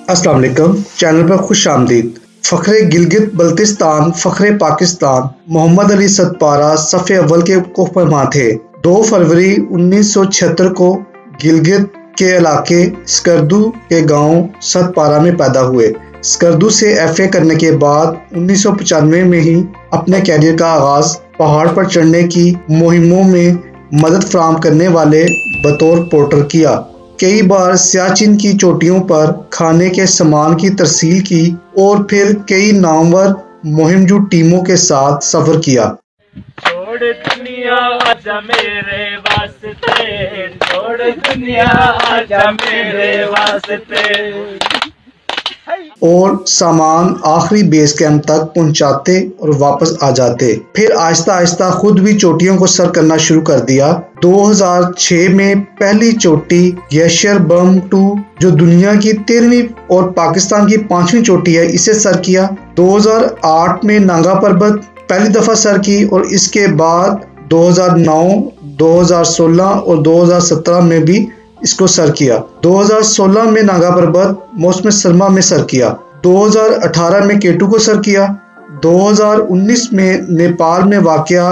अस्सलाम वालेकुम। चैनल पर खुश आमदीद। फ़ख्रे गिलगित बल्तिस्तान फ़ख्रे पाकिस्तान मोहम्मद अली सतपारा सफ़े अव्वल के कोहपमा थे। 2 फरवरी 1976 को गिलगित के इलाके स्कर्दू के गांव सतपारा में पैदा हुए। स्कर्दू से FA करने के बाद 1995 में ही अपने कैरियर का आगाज पहाड़ पर चढ़ने की मुहिमों में मदद फराहम करने वाले बतौर पोर्टर किया। कई बार सियाचिन की चोटियों पर खाने के सामान की तरसील की और फिर कई नामवर मुहिमजू टीमों के साथ सफर किया। छोड़ दुनिया आजा मेरे वास्ते, छोड़ दुनिया आजा मेरे वास्ते, और सामान आखिरी बेस कैंप तक पहुंचाते और वापस आ जाते। फिर आहिस्ता आहिस्ता खुद भी चोटियों को सर करना शुरू कर दिया। 2006 में पहली चोटी ग्लेशियर बम 2 जो दुनिया की 13वीं और पाकिस्तान की 5वीं चोटी है, इसे सर किया। 2008 में नांगा पर्वत पहली दफा सर की और इसके बाद 2009, 2016 और 2017 में भी इसको सर किया। 2016 में नागा पर्वत मौसम सरमा में सर किया। 2018 में केटू को सर किया। 2019 में नेपाल में वाक़या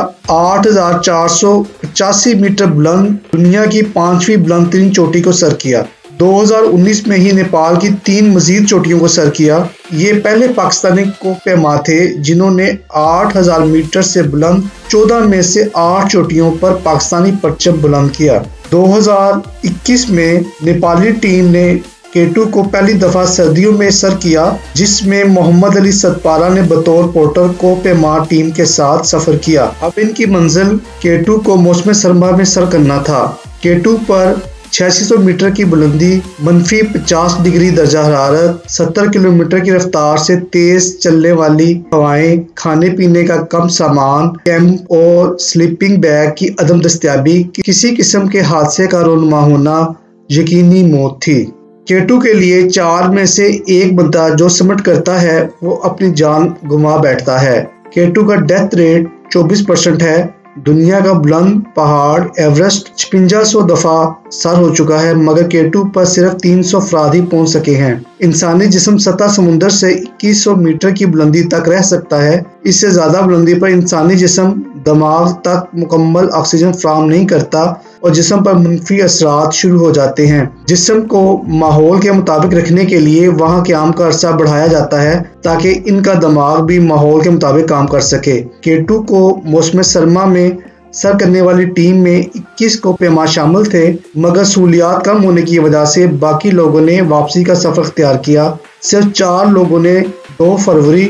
8,485 मीटर बुलंद दुनिया की 5वीं बुलंद तरीन चोटी को सर किया। 2019 में ही नेपाल की 3 मजीद चोटियों को सर किया। ये पहले पाकिस्तानी कोहपेमा थे जिन्होंने 8,000 मीटर से बुलंद 14 में से 8 चोटियों पर पाकिस्तानी परचम बुलंद किया। 2021 में नेपाली टीम ने केटू को पहली दफा सर्दियों में सर किया, जिसमें मोहम्मद अली सतपारा ने बतौर पोर्टर कोहपेमा टीम के साथ सफर किया। अब इनकी मंजिल केटू को मौसम सरमा में सर करना था। केटू पर 8600 मीटर की बुलंदी, -50 डिग्री दर्जा हरारत, 70 किलोमीटर की रफ्तार से तेज चलने वाली हवाएं, खाने पीने का कम सामान, कैंप और स्लीपिंग बैग की अदम दस्तयाबी, किसी किस्म के हादसे का रोनुमा होना यकीनी मौत थी। केटू के लिए 4 में से 1 बंदा जो सबमिट करता है वो अपनी जान गुमा बैठता है। केटू का डेथ रेट 24% है। दुनिया का बुलंद पहाड़ एवरेस्ट 5600 दफा सर हो चुका है, मगर केटू पर सिर्फ 300 अफराद ही पहुंच सके हैं। इंसानी जिस्म सतह समुंदर से 2100 मीटर की बुलंदी तक रह सकता है। इससे ज्यादा बुलंदी पर इंसानी जिस्म दिमाग तक मुकम्मल ऑक्सीजन फराहम नहीं करता और जिस्म पर मुनफी असरात शुरू हो जाते हैं। जिस्म को माहौल के मुताबिक रखने के लिए वहाँ क़याम का अरसा बढ़ाया जाता है ताकि इनका दिमाग भी माहौल के मुताबिक काम कर सके। केटू को मौसम सरमा में सर करने वाली टीम में 21 कोहपेमा शामिल थे, मगर सहूलियात कम होने की वजह से बाकी लोगों ने वापसी का सफर अख्तियार किया। सिर्फ 4 लोगों ने 2 फरवरी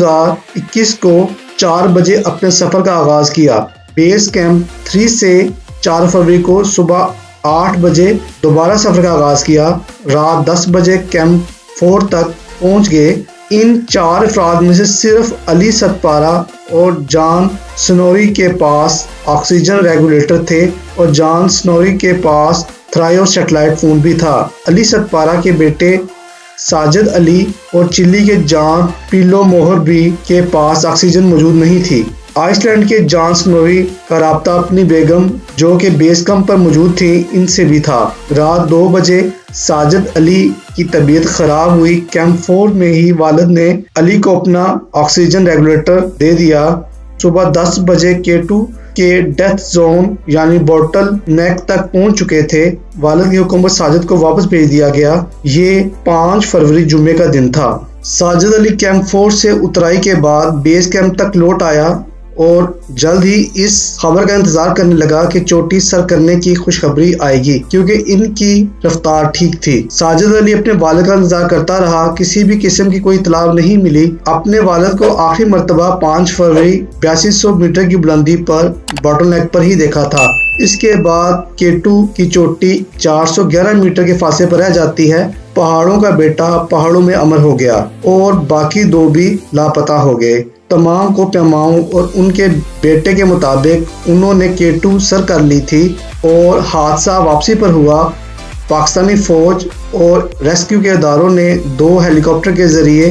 2021 को 4 बजे अपने सफर का आगाज किया। बेस कैंप 3 से 4 फरवरी को सुबह 8 बजे दोबारा सफर का आगाज किया। रात 10 बजे कैंप 4 तक पहुंच गए। इन 4 अफराद में से सिर्फ अली सतपारा और जॉन स्नोरी के पास ऑक्सीजन रेगुलेटर थे और जॉन स्नोरी के पास थ्रायो सैटेलाइट फोन भी था। अली सतपारा के बेटे साजिद अली और चिली के जॉन पीलो मोहर भी के पास ऑक्सीजन मौजूद नहीं थी। आइसलैंड के जॉन स्नोरी का राब्ता अपनी बेगम जो कि बेस कैंप पर मौजूद थी इनसे भी था। रात 2 बजे साजिद अली की तबीयत खराब हुई। कैंप 4 में ही वालिद ने अली को अपना ऑक्सीजन रेगुलेटर दे दिया। सुबह 10 बजे केटू के डेथ जोन यानी बोटल नेक तक पहुंच चुके थे। वालिद की हुक्म पर साजिद को वापस भेज दिया गया। ये 5 फरवरी जुम्मे का दिन था। साजिद अली कैंप 4 से उतराई के बाद बेस कैंप तक लौट आया और जल्द ही इस खबर का इंतजार करने लगा कि चोटी सर करने की खुशखबरी आएगी, क्योंकि इनकी रफ्तार ठीक थी। साजिद अली अपने वालिद का इंतजार करता रहा। किसी भी किस्म की कोई इतला नहीं मिली। अपने वालिद को आखिरी मरतबा 5 फरवरी 8200 मीटर की बुलंदी पर बॉटल नेक पर ही देखा था। इसके बाद केटू की चोटी 411 मीटर के फासले पर रह जाती है। पहाड़ों का बेटा पहाड़ों में अमर हो गया और बाकी 2 भी लापता हो गए। तमाम कोहपेमाओं और उनके बेटे के मुताबिक उन्होंने केटू सर कर ली थी और हादसा वापसी पर हुआ। पाकिस्तानी फौज और रेस्क्यू के इदारों ने 2 हेलीकॉप्टर के जरिए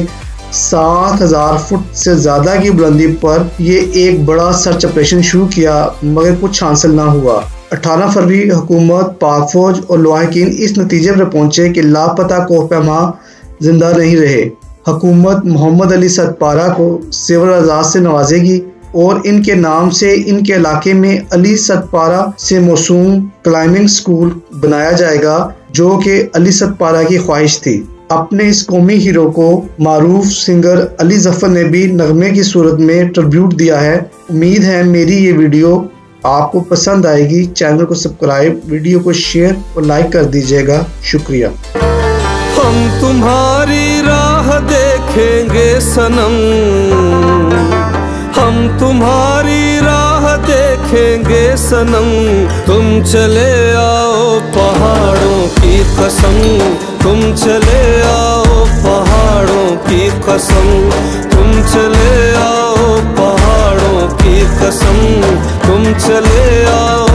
7000 फुट से ज़्यादा की बुलंदी पर ये एक बड़ा सर्च ऑपरेशन शुरू किया, मगर कुछ हासिल ना हुआ। 18 फरवरी हुकूमत, पाक फौज और लवाहकीन इस नतीजे पर पहुंचे कि लापता कोहपेमा जिंदा नहीं रहे। हुकूमत मोहम्मद अली सतपारा को सिविल एजाज से नवाजेगी और इनके नाम से इनके इलाके में अली सतपारा से मौसूम क्लाइंबिंग स्कूल बनाया जाएगा, जो कि अली सतपारा की ख्वाहिश थी। अपने इस कौमी हीरो को मारूफ सिंगर अली जफर ने भी नगमे की सूरत में ट्रिब्यूट दिया है। उम्मीद है मेरी ये वीडियो आपको पसंद आएगी। चैनल को सब्सक्राइब, वीडियो को शेयर और लाइक कर दीजिएगा। शुक्रिया। हम तुम्हारी राह देखेंगे सनम, हम तुम्हारी राह देखेंगे सनम। तुम चले आओ पहाड़ों की कसम, तुम चले आओ पहाड़ों की कसम, तुम चले आओ पहाड़ों की कसम, तुम चले आओ